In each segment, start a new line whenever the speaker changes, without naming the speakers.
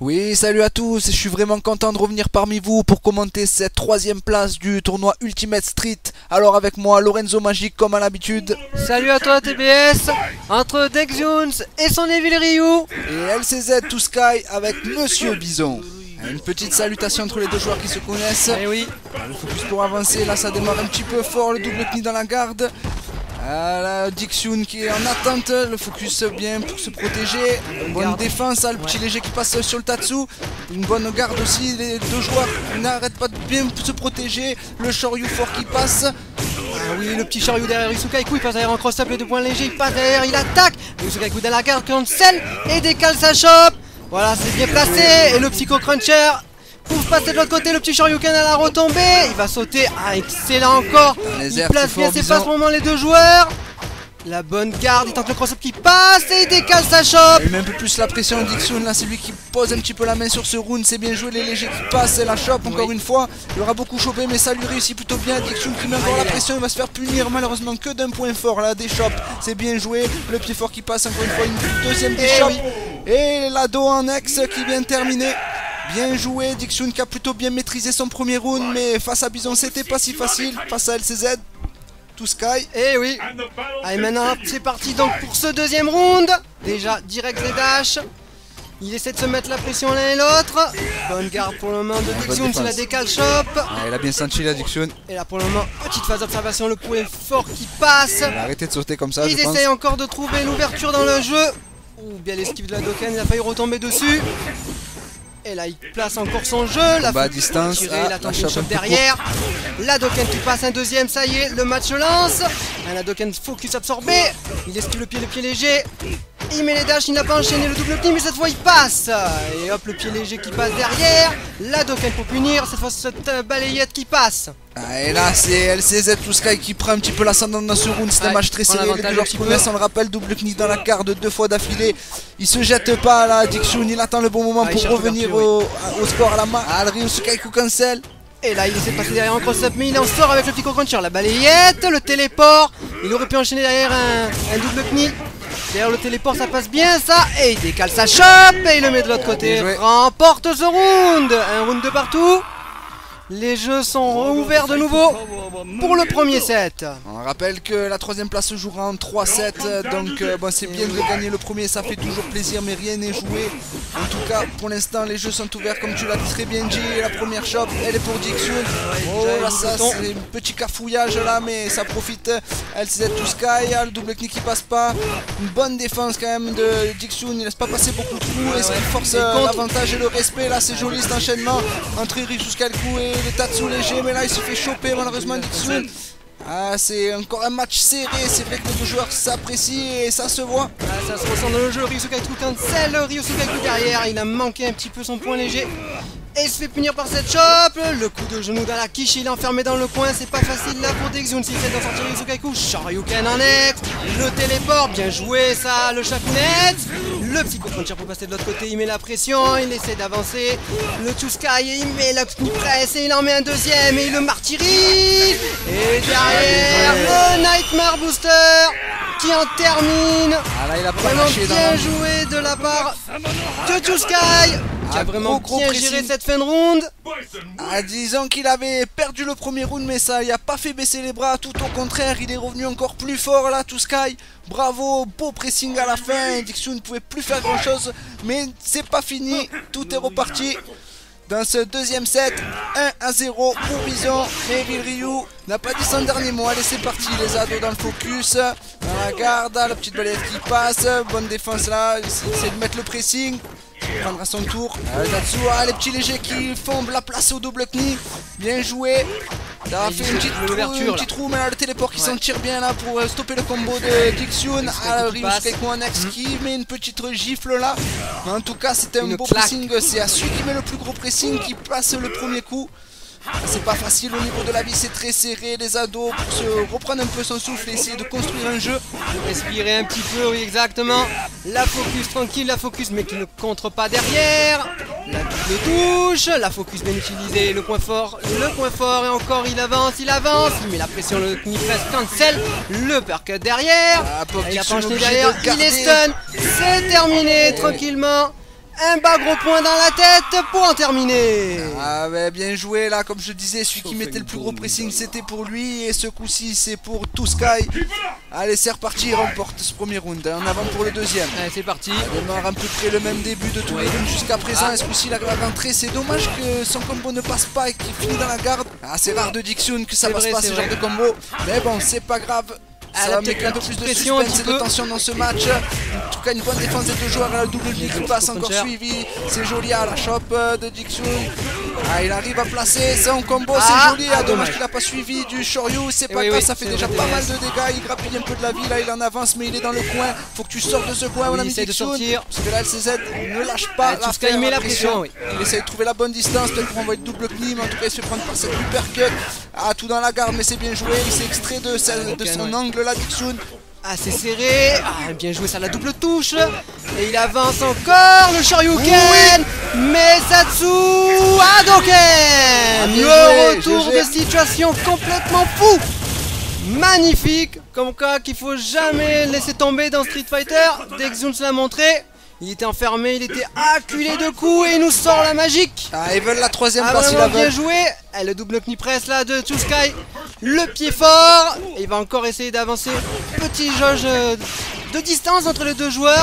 Oui, salut à tous, je suis vraiment content de revenir parmi vous pour commenter cette troisième place du tournoi Ultimate Street. Alors avec moi, Lorenzo Magic comme à l'habitude.
Salut à toi TBS. Entre Dex Jones et son Evil Ryu.
Et LCZ to Sky avec Monsieur Bison. Une petite salutation entre les deux joueurs qui se connaissent.
Eh oui.
Le focus pour avancer, là ça démarre un petit peu fort, le double knie dans la garde. Dixun qui est en attente, le focus bien pour se protéger. Une bonne défense, le petit léger qui passe sur le Tatsu. Une bonne garde aussi, les deux joueurs n'arrêtent pas de bien se protéger. Le Shoryu fort qui passe.
Ah oui, le petit Shoryu derrière Yusukaiku, il passe derrière en cross-up, les 2 points légers, il passe derrière, il attaque. Yusukaiku dans la garde, cancel et décale sa chope. Voilà, c'est bien placé. Et le Psycho Cruncher pour passer de l'autre côté, le petit Shoryuken à la retombée. Il va sauter. Ah, excellent encore. Il place bien ses passes pour le moment, les deux joueurs. La bonne garde, il tente le cross-up qui passe et il décale sa chope.
Il met un peu plus la pression Dixun, là c'est lui qui pose un petit peu la main sur ce round. C'est bien joué, les légers qui passent et la chope encore une fois. Il aura beaucoup chopé mais ça lui réussit plutôt bien. Dixun qui met encore la pression, il va se faire punir malheureusement que d'un point fort là, des chopes. C'est bien joué, le pied fort qui passe encore une fois, une deuxième des chopes. Et l'ado en ex qui vient terminer. Bien joué, Dixun qui a plutôt bien maîtrisé son premier round, mais face à Bison c'était pas si facile, face à LCZ. Sky.
Et oui. Allez, maintenant c'est parti donc pour ce deuxième round. Déjà direct les dash. Il essaie de se mettre la pression l'un et l'autre. Bonne garde pour le moment de Dixun, c'est la décale shop.
Il a bien senti la Dixun.
Et là pour le moment, petite phase d'observation, le point fort qui passe.
Il a arrêté de sauter comme ça.
Ils essayent encore de trouver l'ouverture dans le jeu. Ouh, bien l'esquive de la Doken, il a failli retomber dessus. Et là il place encore son jeu, la
à distance,
il attend une shot derrière. La Doken qui passe un deuxième, ça y est, le match lance. La Doken focus absorbé, il esquive le pied léger. Il met les dashs, il n'a pas enchaîné le double knie mais cette fois il passe. Et hop, le pied léger qui passe derrière. La Doken pour punir, cette fois cette balayette qui passe.
Et là c'est LCZ to Sky qui prend un petit peu l'ascendant dans ce round. C'est un match très serré, les deux joueurs se connaissent, on le rappelle, double knie dans la garde 2 fois d'affilée. Il se jette pas là, Dixun, il attend le bon moment pour revenir au score à la main. Le Ryusukaiku cancel.
Et là il essaie de passer derrière en cross-up mais il en sort avec le Psycho Cruncher, la balayette, le téléport. Il aurait pu enchaîner derrière un double knie. Derrière le téléport ça passe bien ça. Et il décale sa chope et il le met de l'autre côté. Remporte ce round. Un round de partout. Les jeux sont ouverts de nouveau pour le premier set.
On rappelle que la troisième place se jouera en 3-7. Donc bon, c'est bien de gagner le premier, ça fait toujours plaisir, mais rien n'est joué. En tout cas, pour l'instant, les jeux sont ouverts comme tu l'as très bien dit. La première shop, elle est pour Dixun. Oh là, ça c'est un petit cafouillage là, mais ça profite. LCZ to Sky, le double knie qui passe pas. Une bonne défense quand même de Dixun, il laisse pas passer beaucoup de coups et ça force l'avantage et le respect. Là, c'est joli cet enchaînement entre Ryusukaiku et le Tatsu léger, mais là il se fait choper malheureusement Dixun. C'est encore un match serré, c'est vrai que les deux joueurs s'apprécient et ça se voit.
Ça se ressent dans le jeu, Ryusukaiku cancel, Ryusukaiku derrière, il a manqué un petit peu son point léger. Et il se fait punir par cette chope. Le coup de genou dans la quiche, il est enfermé dans le coin, c'est pas facile là pour Dixun. S'il essaie d'en sortir Ryusukaiku, Shoryuken en ex. Le téléport, bien joué ça, le chapinet. Le Psycho Cruncher pour passer de l'autre côté, il met la pression, il essaie d'avancer. Le To Sky, il met la presse et il en met un deuxième et il le martyrise. Et derrière, le Nightmare Booster qui en termine.
Là, il a
vraiment bien joué de la part de To Sky. Qui a vraiment bien géré cette fin de round.
Disons qu'il avait perdu le premier round, mais ça il a pas fait baisser les bras, tout au contraire, il est revenu encore plus fort là, To Sky. Bravo, beau pressing à la fin, Dixun ne pouvait plus faire grand chose, mais c'est pas fini, tout est reparti. Dans ce deuxième set, 1-0 pour Bison. Evil Ryu n'a pas dit son dernier mot. Allez, c'est parti, les ados dans le focus. Dans la garde, la petite balayette qui passe. Bonne défense là, il essaie de mettre le pressing. Il prendra son tour. Tatsu, les petits légers qui font la place au double knie. Bien joué. Ça a fait une petite trou, mais là le téléport qui s'en tire bien là pour stopper le combo de Dixun. Ryusukaiku en ex qui met une petite gifle là. Mais en tout cas c'était un beau pressing, c'est à celui qui met le plus gros pressing qui passe le premier coup. C'est pas facile au niveau de la vie, c'est très serré, les ados pour se reprendre un peu son souffle et essayer de construire un jeu.
Respirer un petit peu, oui exactement. La focus tranquille, la focus mais qui ne contre pas derrière. La double touche, la focus bien utilisée, le point fort et encore il avance, il met la pression, le knee press cancel, le percut derrière. Il a pas enchaîné derrière, il est stun, c'est terminé tranquillement. Un bas gros point dans la tête pour en terminer.
Ah ouais, bien joué là, comme je disais, celui qui mettait le plus gros pressing c'était pour lui. Et ce coup-ci c'est pour Touskai. Allez, c'est reparti, il remporte ce premier round. En avant pour le deuxième.
Allez, c'est parti.
Il démarre à peu près le même début de tous les rounds jusqu'à présent. Et ce coup-ci il arrive à rentrer. C'est dommage que son combo ne passe pas et qu'il finit dans la garde. Ah, c'est rare de Dixun que ça passe pas ce genre de combo. Mais bon, c'est pas grave. Ça va mettre un peu plus de suspense et de tension dans ce match. En tout cas, une bonne défense des deux joueurs. Le double kick qui passe encore suivi. C'est joli à la chope de Dixun. Ah, il arrive à placer son combo. C'est joli. Dommage qu'il n'a pas suivi du Shoryu. C'est pas grave, ça fait déjà pas mal de dégâts. Il grappille un peu de la vie. Là, il en avance, mais il est dans le coin. Faut que tu sortes de ce coin, mon ami Dixun. Parce que là, LCZ ne lâche pas.
Il met la pression.
Il essaie de trouver la bonne distance. Peut-être pour envoyer le double knie. Mais en tout cas, il se fait prendre par cette uppercut. Ah, tout dans la garde, mais c'est bien joué. Il s'est extrait de son angle là, Dixun.
Ah, c'est serré. Ah, bien joué, ça la double touche. Et il avance encore. Le Shoryuken. Mesatsu Hadoken. Le retour de situation complètement fou. Magnifique. Comme quoi qu'il faut jamais laisser tomber dans Street Fighter. Dixun se l'a montré. Il était enfermé, il était acculé de coups et il nous sort la magique.
Ah, ils veulent la troisième place,
il a bien joué. Et le double knie press là de Touskai. Le pied fort. Et il va encore essayer d'avancer. Petit jauge de distance entre les deux joueurs.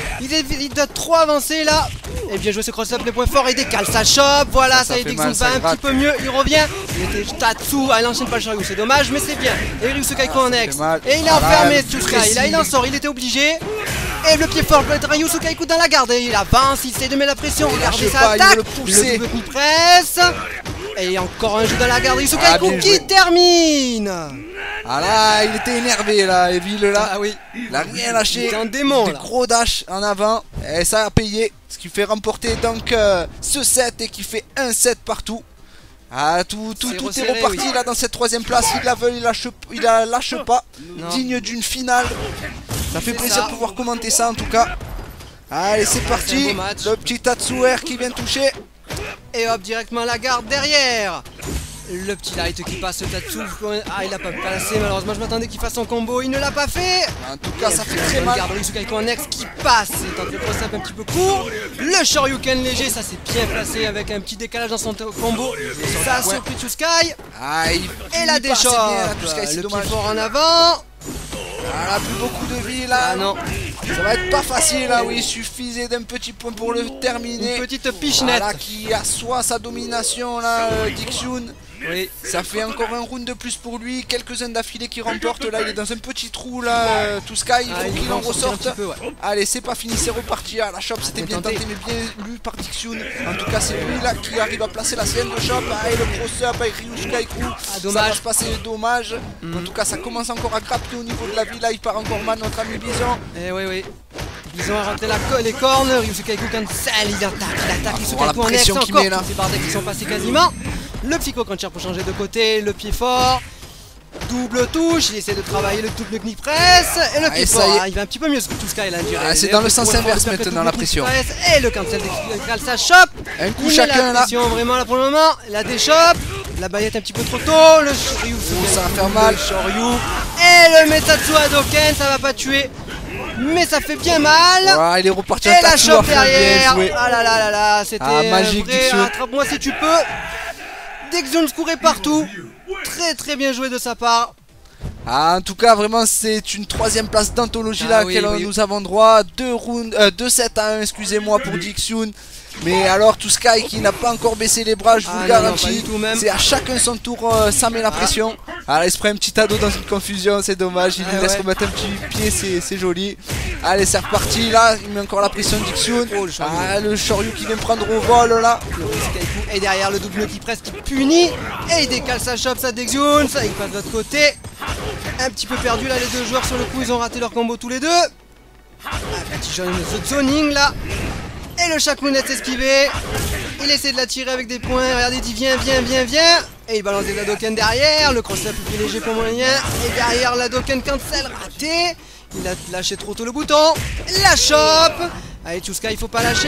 Il doit trop avancer là. Et bien joué ce cross-up, les points forts. Il décale sa chope. Voilà, ça y est, Dixun va un petit peu mieux. Il revient. Il était Tatsu. Ah, il enchaîne pas le Shoryu, c'est dommage, mais c'est bien. Et Ryusuke Konex. Et il est enfermé, Touskai. Là, il en sort. Il était obligé. Et le pied fort pour être Ryusuke dans la garde. Et il avance, il essaie de mettre la pression. Regardez sa attaque. Le double knie press. Et encore un jeu dans la garde. Ryusuke qui termine.
Ah là, il était énervé là, Evil là.
Ah oui.
Il a rien lâché.
C'est un démon.
Des gros dash en avant. Et ça a payé. Ce qui fait remporter donc ce set et qui fait un set partout. Ah, tout est reparti là dans cette troisième place. Il la veut, il la lâche pas. Digne d'une finale. Ça fait plaisir de pouvoir commenter ça en tout cas. Allez, c'est parti. Le petit Tatsuer qui vient toucher.
Et hop, directement à la garde derrière. Le petit light qui passe le Tatsu. Ah, il a pas placé malheureusement. Je m'attendais qu'il fasse son combo. Il ne l'a pas fait.
En tout cas, ça fait très mal.
Regarde Ryusuke Konex qui passe. Il tente le cross-up un petit peu court. Le Shoryuken léger, ça s'est bien placé avec un petit décalage dans son combo. Ça a surpris Touskai. Et la déchoppe. Le pied fort en avant.
Elle a plus beaucoup de vie là.
Ah non.
Ça va être pas facile là, oui, il suffisait d'un petit point pour le terminer.
Une petite pichenette.
Voilà, qui assoit sa domination là, Dixun.
Oui.
Ça fait encore un round de plus pour lui, quelques-uns d'affilée qui remportent. Là, il est dans un petit trou là, Touskai, il faut qu'il en ressorte. Allez, c'est pas fini, c'est reparti. Ah, la chope c'était bien tenté, mais bien lu par Dixun. En tout cas, c'est lui là qui arrive à placer la sienne de chope. Ah, et le cross-up avec Ryusuke. Ça va se passer dommage. En tout cas, ça commence encore à grappiller au niveau de la vie. Là, il part encore mal, notre ami Bison.
Eh oui. Bison a raté les cornes. Ryusuke cancel, il attaque.
La pression qu'il met là.
C'est par qui sont passés quasiment. Le psycho cruncher pour changer de côté, le pied fort. Double touche, il essaie de travailler le double knie press. Et le pied fort, il va un petit peu mieux ce que Touskai là.
C'est dans le sens inverse maintenant la pression.
Et le cancel décale sa chope.
Un coup chacun là.
Vraiment là pour le moment. La déchoppe. La baillette un petit peu trop tôt. Le Shoryu,
ça va faire mal.
Shoryu. Et le Mesatsu Hadoken, ça va pas tuer. Mais ça fait bien mal.
Il est reparti.
Et la chope derrière. Ah là, c'était
magique.
Attrape-moi si tu peux. Dixun courait partout. Très bien joué de sa part.
En tout cas, vraiment, c'est une troisième place d'anthologie là à laquelle nous avons droit. 2-7 à 1, excusez-moi, pour Dixun. Mais alors, Touskai qui n'a pas encore baissé les bras, je vous le garantis. C'est à chacun son tour, ça met la pression. Alors, il se prend un petit ado dans une confusion, c'est dommage. Il lui laisse remettre un petit pied, c'est joli. Allez, c'est reparti là. Il met encore la pression de Dixun. Le Shoryu qui vient prendre au vol là.
Et derrière, le double qui presse qui punit. Et il décale sa chope, ça Dixun. Ça, il passe de l'autre côté. Un petit peu perdu là, les deux joueurs sur le coup. Ils ont raté leur combo tous les deux. Petit zoning là. Et le Shakunet s'esquiver. Il essaie de la tirer avec des points. Regardez, il dit viens. Et il balance des Hadoken derrière. Le cross-up plus léger pour moyen. Et derrière, l'Hadoken cancel raté. Il a lâché trop tôt le bouton. La chope. Allez, Touskai, il faut pas lâcher.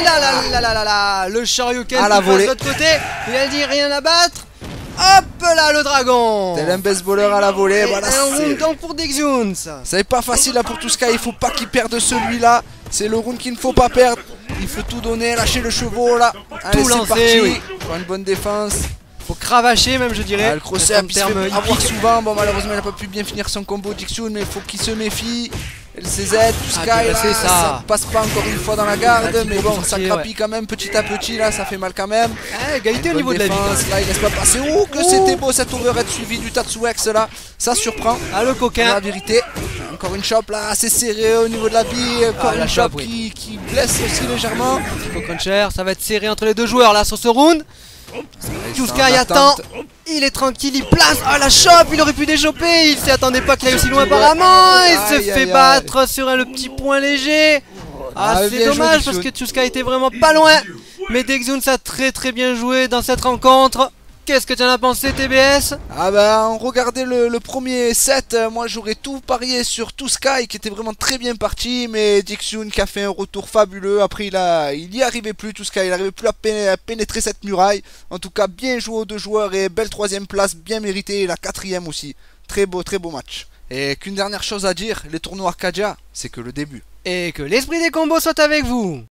Là. Le Shoryuken
à la volée.
De l'autre côté. Il a dit rien à battre. Hop là, le dragon.
Tel un baseballeur à la volée. Voilà,
un round donc pour Dixun.
C'est pas facile là pour Touskai. Il faut pas qu'il perde celui-là. C'est le round qu'il ne faut pas perdre. Il faut tout donner, lâcher le chevaux là. Allez,
Tout
c'est
lancer,
parti.
oui.
Pour une bonne défense.
Faut cravacher même, je dirais.
Le crochet
Comme terme
avoir
hippique.
souvent. Bon, malheureusement, il n'a pas pu bien finir son combo Jixun, mais il faut qu'il se méfie. LCZ, tout
Ah,
Sky,
bien
là,
fait,
ça passe pas encore une fois dans la garde,
Ah,
mais
petit
bon,
peu
ça
sorti,
crapit quand même petit à petit, là, ça fait mal quand même.
Ah, égalité au
Bonne
niveau de la vie. quand
défense,
même.
là, il laisse pas passer. Oh, que c'était beau cet overhead suivi du Tatsuex là, ça surprend.
Ah, le
La
coquin.
vérité, encore une chope là, assez serrée au niveau de la bille, encore
la
une chope
chope, oui.
qui blesse aussi légèrement.
Cruncher, ça va être serré entre les deux joueurs là sur ce round. Tuska
en
attend.
attente.
Il est tranquille, il place. Ah, la chope, il aurait pu déchoper. Il s'y attendait pas qu'il aille aussi loin apparemment. Il se
Aïe,
fait
aïe, aïe.
battre sur le petit point léger. Ah,
Ah,
c'est
bien joué,
dommage parce
Dixon.
que Tuska était vraiment pas loin. Mais Dexun a très bien joué dans cette rencontre. Qu'est-ce que tu en as pensé, TBS?
Ah bah, on regardait le premier set, moi j'aurais tout parié sur Sky qui était vraiment très bien parti, mais Dixun qui a fait un retour fabuleux. Après il y arrivait plus, Sky, il arrivait plus à pénétrer cette muraille. En tout cas, bien joué aux deux joueurs et belle troisième place, bien méritée, et la quatrième aussi. Très beau match. Et qu'une dernière chose à dire, les tournois Arcadia, c'est que le début.
Et que l'esprit des combos soit avec vous.